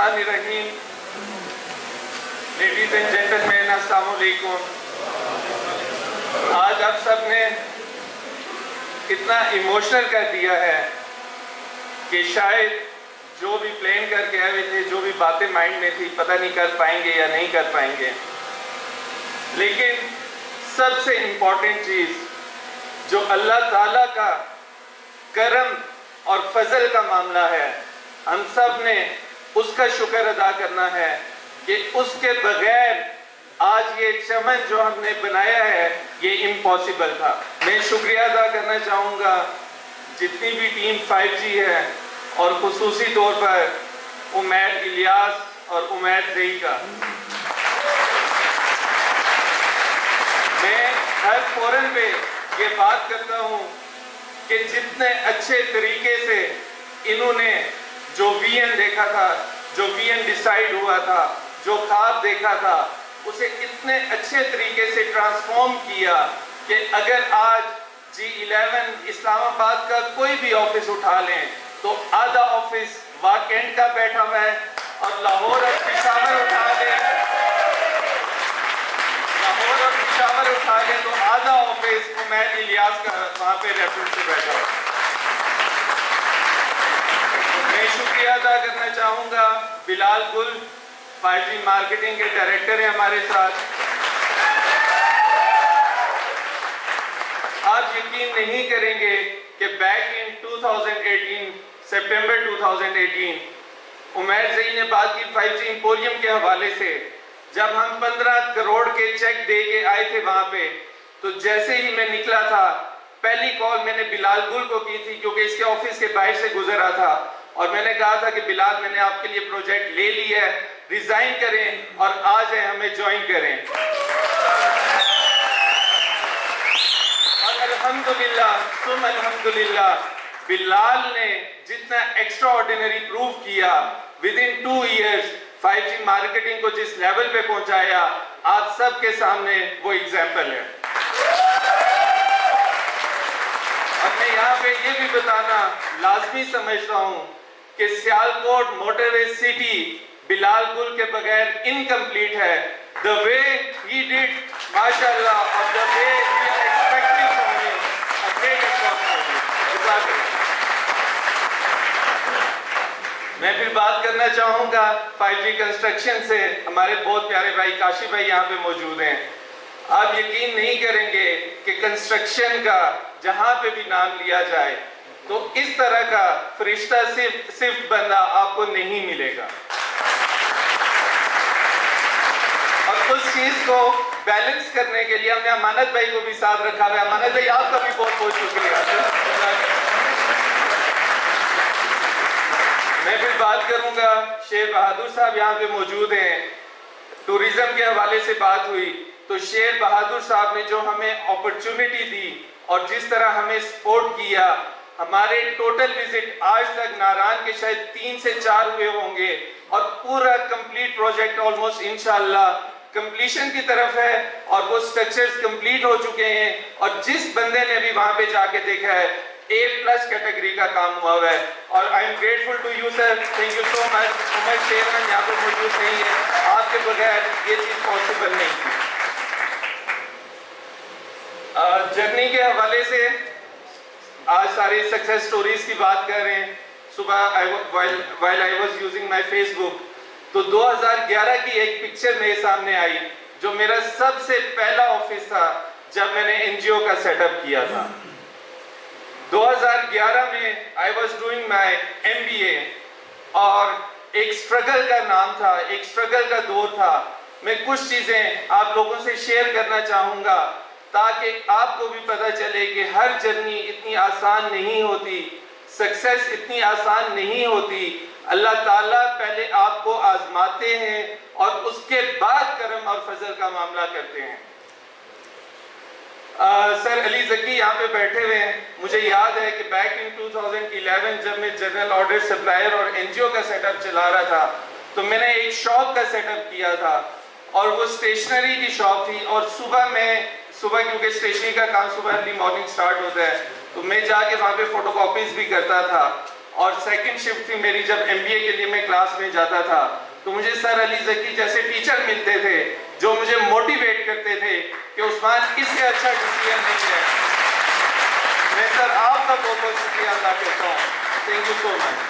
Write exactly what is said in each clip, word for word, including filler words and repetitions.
बिस्मिल्लाहिर्रहमानिर्रहीम। Ladies and gentleman, अस्सलाम वालेकुम। आज आप सब ने इतना इमोशनल कर दिया है कि शायद जो भी प्लान करके आए हुए थे, जो भी बातें माइंड में थी, पता नहीं कर पाएंगे या नहीं कर पाएंगे। लेकिन सबसे इम्पोर्टेंट चीज़ जो अल्लाह ताला का करम और फजल का मामला है, हम सब ने उसका शुक्र अदा करना है कि उसके बगैर आज ये चमन जो हमने बनाया है ये इम्पॉसिबल था। मैं शुक्रिया अदा करना चाहूँगा जितनी भी टीम फाइव जी है और खुसूसी तौर पर उमैर इलियास और उमैर ज़ई का। मैं हर फोरम पे ये बात करता हूँ कि जितने अच्छे तरीके से इन्होंने जो विजन देखा था, जो विजन डिसाइड हुआ था, जो ख्वाब देखा था, उसे इतने अच्छे तरीके से ट्रांसफॉर्म किया कि अगर आज जी इलेवन इस्लामाबाद का कोई भी ऑफिस उठा लें तो आधा ऑफिस वाकेंड का बैठा हुआ है, और लाहौर और पेशावर उठा लें लाहौर और पेशावर उठा लें तो आधा ऑफिस उमैर इलियास का वहाँ पे रेफरेंस से बैठा हुआ। मैं शुक्रिया अदा करना चाहूँगा Bilal Gul, five G marketing के डायरेक्टर हैं हमारे साथ। आप यकीन नहीं करेंगे कि back in two thousand eighteen, सितंबर two thousand eighteen, Umair Zai ने बात की फाइव जी एम्पोरियम के हवाले से। जब हम पंद्रह करोड़ के चेक दे के आए थे वहाँ पे, तो जैसे ही मैं निकला था, पहली कॉल मैंने बिलाल गुल को की थी क्योंकि इसके ऑफिस के बाहर से गुजरा था, और मैंने कहा था कि बिलाल, मैंने आपके लिए प्रोजेक्ट ले लिया है, रिजाइन करें और आ जाए, हमें ज्वाइन करें। और अल्हम्दुलिल्लाह सुम अल्हम्दुलिल्लाह, बिलाल ने जितना एक्स्ट्रा ऑर्डिनरी प्रूव किया, within two years five G marketing को जिस लेवल पे पहुंचाया, आप सबके सामने वो एग्जाम्पल है। और मैं यहाँ पे ये भी बताना लाजमी समझता हूँ कि सियालकोट मोटरवे सिटी बिलाल गुल के बगैर इनकम्प्लीट है। द वे ही डिड माशाल्लाह, और the way we are expecting from him a great performance. मैं फिर बात करना चाहूँगा फाइव जी कंस्ट्रक्शन से। हमारे बहुत प्यारे भाई काशी भाई यहाँ पे मौजूद हैं। आप यकीन नहीं करेंगे कि कंस्ट्रक्शन का जहाँ पे भी नाम लिया जाए तो इस तरह का फरिश्ता सिर्फ सिर्फ बंदा आपको नहीं मिलेगा। और उस चीज को बैलेंस करने के लिए हमने अमानत भाई को भी साथ रखा है। अमानत भाई, आपका भी बहुत बहुत शुक्रिया। मैं फिर बात करूंगा, शेर बहादुर साहब यहाँ पे मौजूद हैं। टूरिज्म के हवाले से बात हुई तो शेर बहादुर साहब ने जो हमें अपॉर्चुनिटी दी और जिस तरह हमें सपोर्ट किया, हमारे टोटल विजिट आज तक नारायण के शायद तीन से चार हुए होंगे, और पूरा कंप्लीट प्रोजेक्ट ऑलमोस्ट इंशाल्लाह कंप्लीशन की तरफ है, और वो स्ट्रक्चर्स कंप्लीट हो चुके हैं। और जिस बंदे ने भी वहां पे जाके देखा है, ए प्लस कैटेगरी का काम हुआ हुआ है। और I am grateful to you sir, thank you so much. Umar Sherman यहाँ पे मौजूद नहीं है, आपके बगैर ये चीज पॉसिबल नहीं थी। जर्नी के हवाले से आज सारी सक्सेस स्टोरीज की बात कर रहे हैं। सुबह while I was using my Facebook तो दो हज़ार ग्यारह की एक पिक्चर मेरे सामने आई, जो मेरा सबसे पहला ऑफिस था जब मैंने एनजीओ का सेटअप किया था। दो हज़ार ग्यारह में I was doing my MBA, और एक स्ट्रगल का नाम था, एक स्ट्रगल का दौर था। मैं कुछ चीजें आप लोगों से शेयर करना चाहूँगा ताकि आपको भी पता चले कि हर जर्नी इतनी आसान नहीं होती, सक्सेस इतनी आसान नहीं होती। अल्लाह ताला पहले आपको आजमाते हैं और उसके बाद करम और फजल का मामला करते हैं। आ, सर अली जकी यहाँ पे बैठे हुए हैं। मुझे याद है कि back in two thousand eleven जब मैं जनरल ऑर्डर सप्लायर और एनजीओ का सेटअप चला रहा था, तो मैंने एक शॉप का सेटअप किया था, और वो स्टेशनरी की शॉप थी। और सुबह मैं सुबह क्योंकि स्टेशनरी का काम सुबह अर्ली मॉर्निंग स्टार्ट होता है, तो मैं जाके वहाँ पे फोटोकॉपीज भी करता था। और सेकंड शिफ्ट थी मेरी जब एमबीए के लिए मैं क्लास में जाता था, तो मुझे सर अली ज़की जैसे टीचर मिलते थे जो मुझे मोटिवेट करते थे कि उस्मान इससे अच्छा डिसीजन नहीं है। मैं सर आपका बहुत बहुत शुक्रिया अदा करता हूँ, थैंक यू सो मच।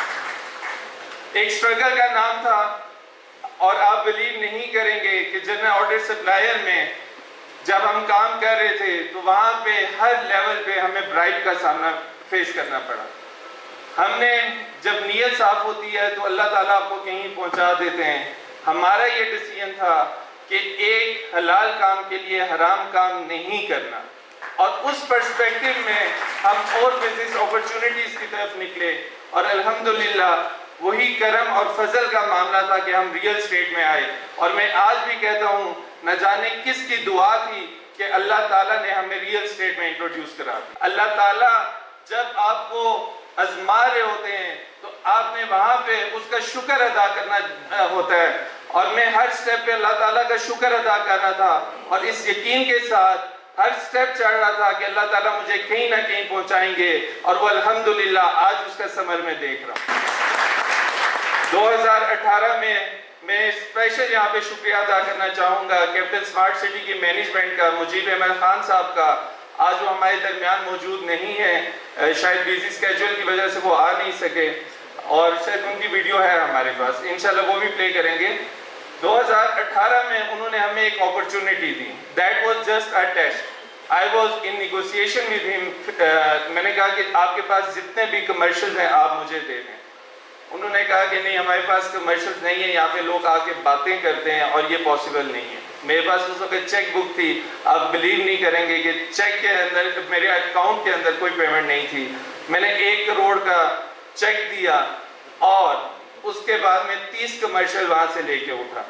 एक स्ट्रगल का नाम था और आप बिलीव नहीं करेंगे कि जनरल ऑडिट सप्लायर में जब हम काम कर रहे थे तो वहाँ पे हर लेवल पे हमें ब्राइब का सामना फेस करना पड़ा। हमने जब नीयत साफ होती है तो अल्लाह ताला आपको कहीं पहुँचा देते हैं। हमारा ये डिसीजन था कि एक हलाल काम के लिए हराम काम नहीं करना, और उस पर्सपेक्टिव में हम और बिजनेस अपॉर्चुनिटीज़ की तरफ निकले और अल्हम्दुलिल्लाह वही करम और फजल का मामला था कि हम रियल स्टेट में आए। और मैं आज भी कहता हूँ न जाने किसकी दुआ थी कि अल्लाह ताला ने हमें रियल स्टेट में इंट्रोड्यूस करा दिया। अल्लाह ताला जब आपको आजमा रहे होते हैं तो आपने वहाँ पे उसका शुक्र अदा करना होता है, और मैं हर स्टेप पे अल्लाह ताला का शुक्र अदा करना था और इस यकीन के साथ हर स्टेप चढ़ रहा था कि अल्लाह ताला मुझे कहीं ना कहीं पहुँचाएंगे, और वो अल्हम्दुलिल्लाह आज उसका समर में देख रहा हूँ। दो हज़ार अठारह में मैं स्पेशल यहाँ पे शुक्रिया अदा करना चाहूँगा कैपिटल स्मार्ट सिटी की मैनेजमेंट का, मुजीब अहमद खान साहब का। आज वो हमारे दरमियान मौजूद नहीं है, शायद बिजी स्केड्यूल की वजह से वो आ नहीं सके, और शायद उनकी वीडियो है हमारे पास, इंशाल्लाह वो भी प्ले करेंगे। दो हज़ार अठारह में उन्होंने हमें एक अपॉर्चुनिटी दी, that was just a test. I was in negotiation with him. मैंने कहा कि आपके पास जितने भी कमर्शियल हैं आप मुझे दे दें। उन्होंने कहा कि नहीं, हमारे पास कमर्शियल नहीं है, यहाँ पे लोग आके बातें करते हैं और ये पॉसिबल नहीं है। मेरे पास उस वक्त चेक बुक थी, आप बिलीव नहीं करेंगे कि चेक के अंदर मेरे अकाउंट के अंदर कोई पेमेंट नहीं थी। मैंने एक करोड़ का चेक दिया और उसके बाद में तीस कमर्शियल वहां से लेके उठा।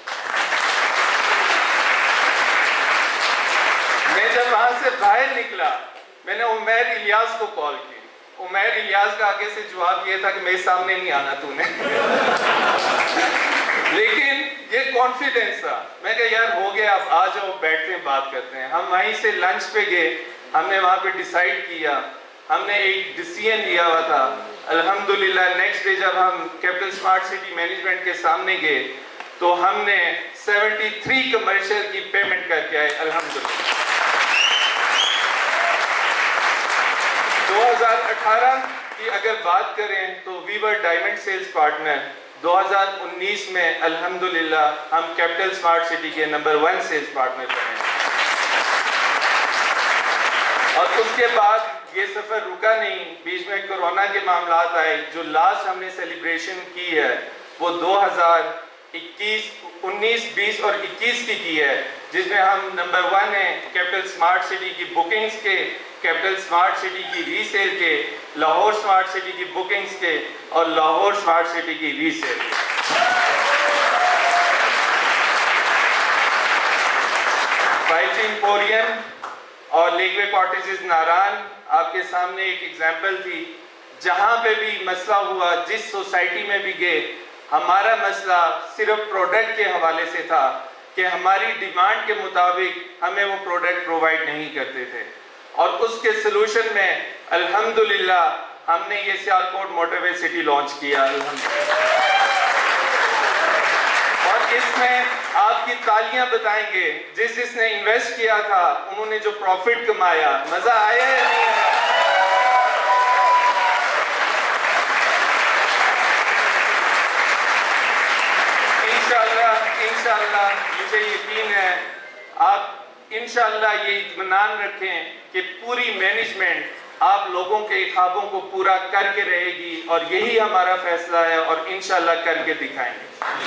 मैं जब वहां से बाहर निकला मैंने उमैर इलियास को कॉल की। उमैर इलियास का आगे से जवाब ये था कि मेरे सामने नहीं आना तूने। लेकिन ये कॉन्फिडेंस था। मैं कहा यार हो गया, अब आ जाओ बैठते हैं बात करते हैं। हम वहीं से लंच पे गए, हमने वहाँ पे डिसाइड किया, हमने एक डिसीजन लिया हुआ था। अल्हम्दुलिल्लाह नेक्स्ट डे जब हम कैपिटल स्मार्ट सिटी मैनेजमेंट के सामने गए तो हमने तिहत्तर कमर्शियल की पेमेंट करके आए अल्हम्दुलिल्लाह। दो हज़ार अठारह की अगर बात करें तो we were diamond sales partner. दो हज़ार उन्नीस में अल्हम्दुलिल्लाह हम कैपिटल स्मार्ट सिटी के नंबर वन सेल्स पार्टनर बने, और उसके बाद ये सफ़र रुका नहीं। बीच में कोरोना के मामला आए। जो लास्ट हमने सेलिब्रेशन की है वो दो हज़ार इक्कीस, उन्नीस, बीस और इक्कीस की की है, जिसमें हम नंबर वन है कैपिटल स्मार्ट सिटी की बुकिंग्स के, कैपिटल स्मार्ट सिटी की रीसेल के, लाहौर स्मार्ट सिटी की बुकिंग्स के और लाहौर स्मार्ट सिटी की रीसेल के। फाइव जी एम्पोरियम और लेकवे कॉटेजेस नारायण आपके सामने एक एग्जाम्पल थी। जहाँ पे भी मसला हुआ, जिस सोसाइटी में भी गए, हमारा मसला सिर्फ प्रोडक्ट के हवाले से था कि हमारी डिमांड के मुताबिक हमें वो प्रोडक्ट प्रोवाइड नहीं करते थे, और उसके सलूशन में अल्हम्दुलिल्लाह हमने ये सियालकोट मोटरवे सिटी लॉन्च किया और इसमें आपकी तालियां बताएंगे जिस जिसने इन्वेस्ट किया था उन्होंने जो प्रॉफिट कमाया। मजा आया या नहीं आया? इंशाअल्लाह इंशाअल्लाह मुझे यकीन है आप इंशाअल्लाह ये इत्मीनान रखें कि पूरी मैनेजमेंट आप लोगों के ख्वाबों को पूरा करके रहेगी, और यही हमारा फैसला है और इंशाअल्लाह करके दिखाएंगे।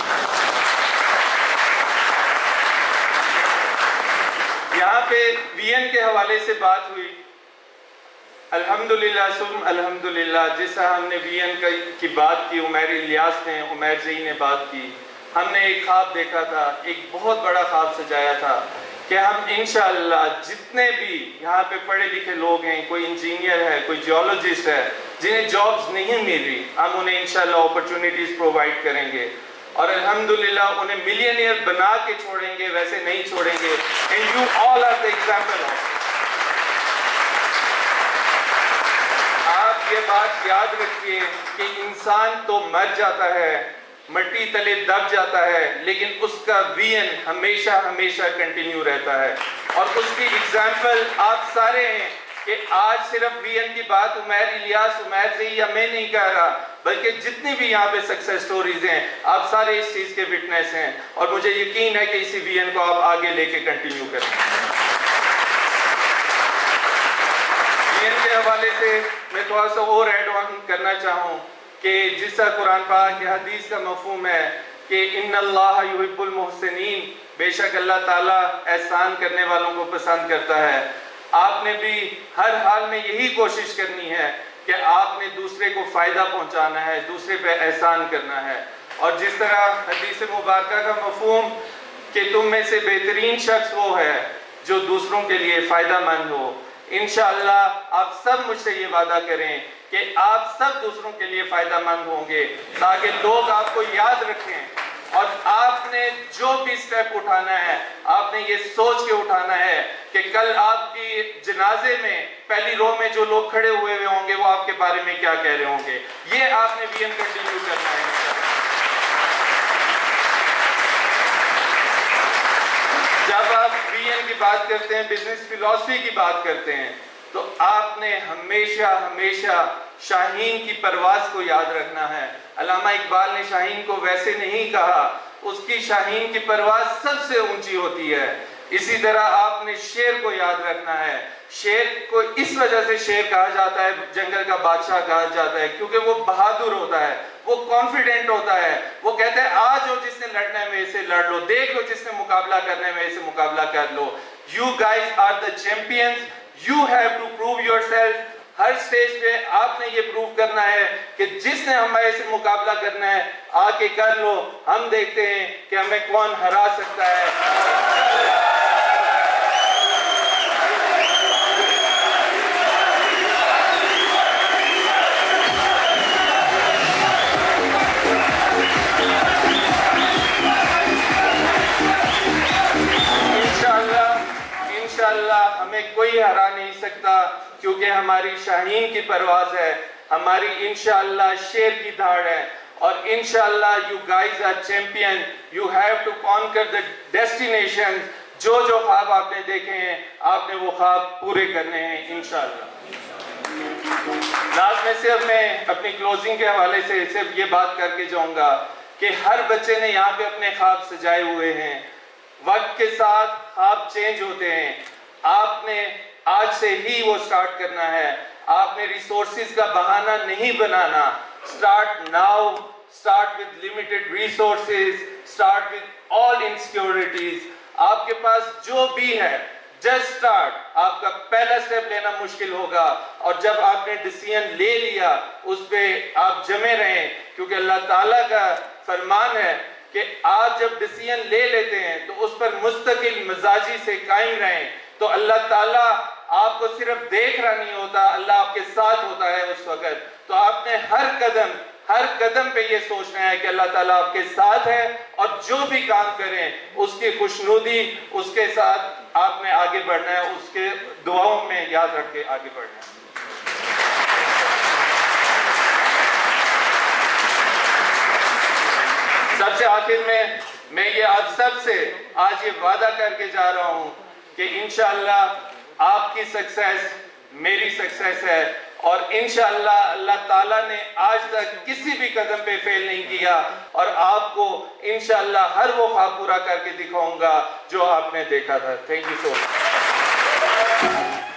यहाँ पे वीएन के हवाले से बात हुई। अल्हम्दुलिल्लाह सुम अल्हम्दुलिल्लाह, जैसा हमने वीएन की बात की, उमैर इलियास ने, उमैर जई ने बात की, हमने एक ख्वाब देखा था, एक बहुत बड़ा ख्वाब सजाया था कि हम इंशाअल्लाह जितने भी यहाँ पे पढ़े लिखे लोग हैं, कोई इंजीनियर है, कोई जियोलॉजिस्ट है, जिन्हें जॉब्स नहीं मिल रही, हम उन्हें इंशाअल्लाह अपॉर्चुनिटीज प्रोवाइड करेंगे और अल्हम्दुलिल्लाह उन्हें मिलियनियर बना के छोड़ेंगे, वैसे नहीं छोड़ेंगे। And you all are the example of. आप ये बात याद रखिए कि इंसान तो मर जाता है, मिट्टी तले दब जाता है, लेकिन उसका विजन हमेशा हमेशा कंटिन्यू रहता है। और उसकी एग्जाम्पल आप सारे हैं कि आज सिर्फ विजन की बात उमैर इलियास उमैर से ही मैं नहीं कह रहा, बल्कि जितनी भी यहाँ पे सक्सेस स्टोरीज हैं आप सारे इस चीज़ के विटनेस हैं। और मुझे यकीन है कि इसी विजन को आप आगे लेके कंटिन्यू करें। विजन के हवाले से मैं थोड़ा सा और ऐड ऑन करना चाहूँ कि जिसका कुरान पाक की हदीस का मफहूम है कि इन्नल्लाह युहिब्बुल मुहसिनीन, बेशक अल्लाह ताला एहसान करने वालों को पसंद करता है। आपने भी हर हाल में यही कोशिश करनी है कि आपने दूसरे को फ़ायदा पहुंचाना है, दूसरे पे एहसान करना है। और जिस तरह हदीस मुबारक का मफहूम कि तुम में से बेहतरीन शख्स वो है जो दूसरों के लिए फ़ायदा मंद हो। इंशाअल्लाह आप सब मुझसे ये वादा करें कि आप सब दूसरों के लिए फ़ायदा मंद होंगे, ताकि लोग आपको याद रखें। और आपने जो भी स्टेप उठाना है, आपने ये सोच के उठाना है कि कल आपकी जनाजे में पहली रो में जो लोग खड़े हुए हुए होंगे वो आपके बारे में क्या कह रहे होंगे। ये आपने विजन कंटिन्यू करना है। जब आप विजन की बात करते हैं, बिजनेस फिलॉसफी की बात करते हैं, तो आपने हमेशा हमेशा शाहीन की परवाज़ को याद रखना है। अल्लामा इकबाल ने शाहीन को वैसे नहीं कहा, उसकी शाहीन की परवाज़ सबसे ऊंची होती है। इसी तरह आपने शेर को याद रखना है। शेर को इस वजह से शेर कहा जाता है, जंगल का बादशाह कहा जाता है, क्योंकि वो बहादुर होता है, वो कॉन्फिडेंट होता है। वो कहते हैं आज हो जिसने लड़ना है मेरे से लड़ लो, देख लो जिसने मुकाबला करना है मेरे से मुकाबला कर लो। You guys are the champions, you have to prove yourself. हर स्टेज पे आपने ये प्रूव करना है कि जिसने हमारे से मुकाबला करना है आके कर लो, हम देखते हैं कि हमें कौन हरा सकता है। इंशाअल्लाह हमें कोई हरा नहीं सकता, क्योंकि हमारी शाहीन की परवाज़ है, हमारी इंशाअल्लाह शेर की धाड़ है। और इंशाअल्लाह you guys are champion, you have to conquer the destination. जो जो ख्वाब आपने देखे हैं आपने वो ख्वाब पूरे करने हैं इंशाअल्लाह। लास्ट में सिर्फ मैं अपनी क्लोजिंग के हवाले से सिर्फ ये बात करके जाऊंगा कि हर बच्चे ने यहाँ पे अपने ख्वाब सजाए हुए हैं। वक्त के साथ ख्वाब चेंज होते हैं, आपने आज से ही वो स्टार्ट करना है। आपने रिसोर्सेज का बहाना नहीं बनाना। Start now, start with limited resources, start with all insecurities. आपके पास जो भी है जस्ट स्टार्ट। आपका पहला स्टेप लेना मुश्किल होगा, और जब आपने डिसीजन ले लिया उस पर आप जमे रहें, क्योंकि अल्लाह ताला का फरमान है कि आप जब डिसीजन ले लेते हैं तो उस पर मुस्तकिल मिजाजी से कायम रहें। तो अल्लाह ताला आपको सिर्फ देख रहा नहीं होता, अल्लाह आपके साथ होता है उस वक़्त। तो आपने हर कदम हर कदम पे ये सोचना है कि अल्लाह ताला आपके साथ है, और जो भी काम करें उसकी खुशनुदी उसके साथ आपने आगे बढ़ना है, उसके दुआओं में याद रख के आगे बढ़ना है। सबसे आखिर में मैं ये आप सब से आज ये वादा करके जा रहा हूँ कि इंशाअल्लाह आपकी सक्सेस मेरी सक्सेस है, और इंशाअल्लाह अल्लाह ताला ने आज तक किसी भी कदम पे फेल नहीं किया, और आपको इंशाअल्लाह हर वो ख्वाब पूरा करके दिखाऊंगा जो आपने देखा था। Thank you so much.